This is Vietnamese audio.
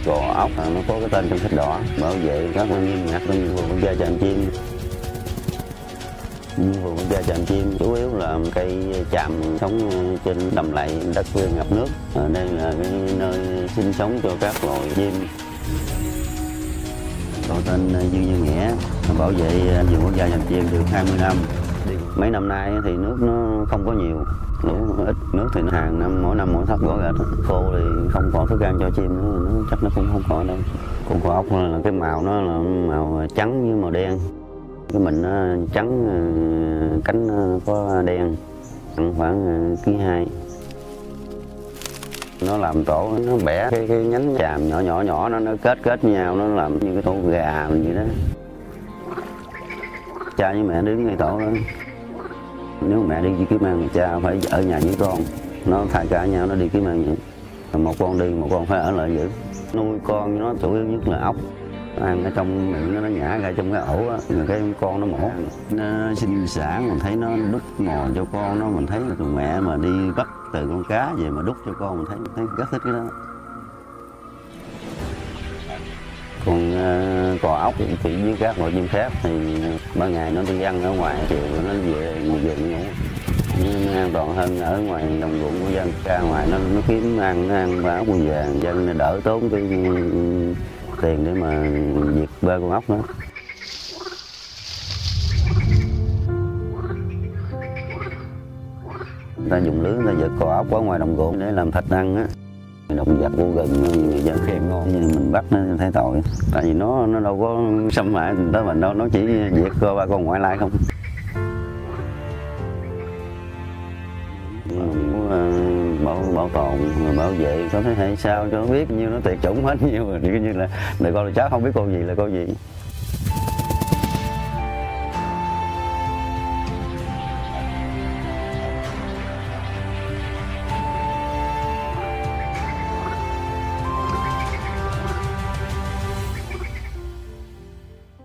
cò ốc, nó có cái tên trong sách đỏ bảo vệ các nghiêm ngặt của nhiệm vụ quốc gia chàm chim. Nhiệm vụ quốc gia chàm chim chủ yếu là cây chàm sống trên đầm lầy, đất quê ngập nước. Ở đây là cái nơi sinh sống cho các loài chim. Tôi tên Dương Như Nghĩa, bảo vệ vườn quốc gia chàm chim được 20 năm. Mấy năm nay thì nước nó không có nhiều, lũ ít, nước thì nó hàng năm mỗi thấp gõ gạch. Khô thì không còn thức ăn cho chim nữa, nó chắc nó cũng không còn đâu. Con cò ốc là cái màu nó là màu trắng với màu đen. Cái mình nó trắng, cánh nó có đen, khoảng ký 2. Nó làm tổ, nó bẻ cái nhánh chàm nhỏ nó kết với nhau, nó làm như cái tổ gà mình vậy đó. Cha với mẹ đứng ngay tổ đó. Nếu mẹ đi kiếm ăn, cha phải ở nhà với con. Nó thay cả nhau, nó đi kiếm ăn vậy. Một con đi, một con phải ở lại giữ. Nuôi con nó chủ yếu nhất là ốc. Nó ăn ở trong miệng nó nhả ra trong cái ổ á, rồi cái con nó mổ. Nó sinh sản, mình thấy nó đút mò cho con nó, mình thấy là mẹ mà đi bắt từ con cá về mà đút cho con, mình thấy rất thích cái đó. Còn cò ốc thì với các loại chim khác thì ban ngày nó đi ăn ở ngoài, chiều nó về ngủ. Nhưng an toàn hơn ở ngoài đồng ruộng của dân. Ra ngoài nó kiếm ăn, nó ăn ba ốc vàng, dân đỡ tốn cái tiền để mà diệt ba con ốc đó. Người ta dùng lưới, người ta giật cò ốc ở ngoài đồng ruộng để làm thịt ăn á. Động vật vô gần người dân khen ngon, nhưng mình bắt nó thấy tội. Tại vì nó đâu có xâm hại tới mình đâu, nó chỉ diệt ba con ngoại lai không. Bảo tồn, bảo vệ có thế hệ sao cho biết nhiêu nó tuyệt chủng hết nhiêu rồi, như là đời con cháu không biết con gì là con gì.